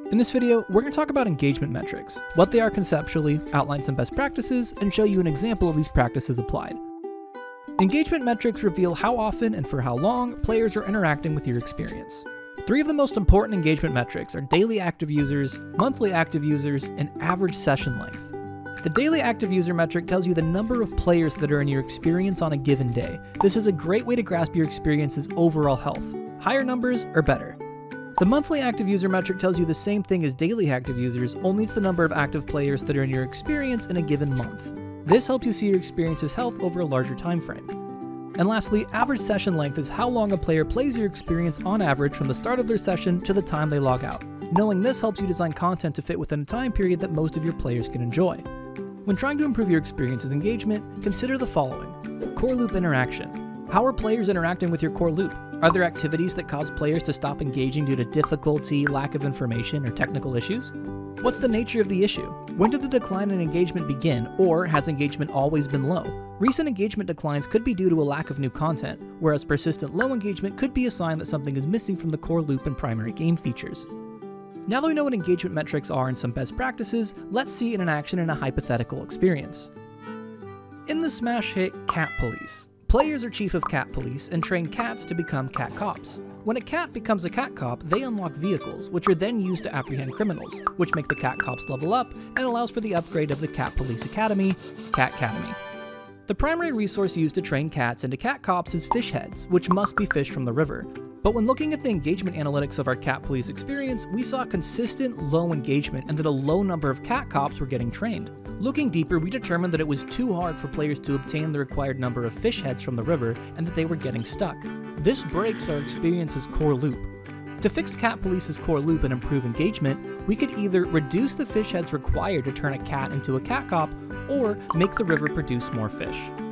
In this video, we're going to talk about engagement metrics, what they are conceptually, outline some best practices, and show you an example of these practices applied. Engagement metrics reveal how often and for how long players are interacting with your experience. Three of the most important engagement metrics are daily active users, monthly active users, and average session length. The daily active user metric tells you the number of players that are in your experience on a given day. This is a great way to grasp your experience's overall health. Higher numbers are better. The monthly active user metric tells you the same thing as daily active users, only it's the number of active players that are in your experience in a given month. This helps you see your experience's health over a larger time frame. And lastly, average session length is how long a player plays your experience on average from the start of their session to the time they log out. Knowing this helps you design content to fit within a time period that most of your players can enjoy. When trying to improve your experience's engagement, consider the following. Core loop interaction. How are players interacting with your core loop? Are there activities that cause players to stop engaging due to difficulty, lack of information, or technical issues? What's the nature of the issue? When did the decline in engagement begin, or has engagement always been low? Recent engagement declines could be due to a lack of new content, whereas persistent low engagement could be a sign that something is missing from the core loop and primary game features. Now that we know what engagement metrics are and some best practices, let's see it in action in a hypothetical experience. In the smash hit Cat Police, players are chief of cat police and train cats to become cat cops. When a cat becomes a cat cop, they unlock vehicles, which are then used to apprehend criminals, which make the cat cops level up and allows for the upgrade of the Cat Police Academy, Cat Academy. The primary resource used to train cats into cat cops is fish heads, which must be fished from the river. But when looking at the engagement analytics of our cat police experience, we saw consistent low engagement and that a low number of cat cops were getting trained. Looking deeper, we determined that it was too hard for players to obtain the required number of fish heads from the river and that they were getting stuck. This breaks our experience's core loop. To fix Cat Police's core loop and improve engagement, we could either reduce the fish heads required to turn a cat into a cat cop, or make the river produce more fish.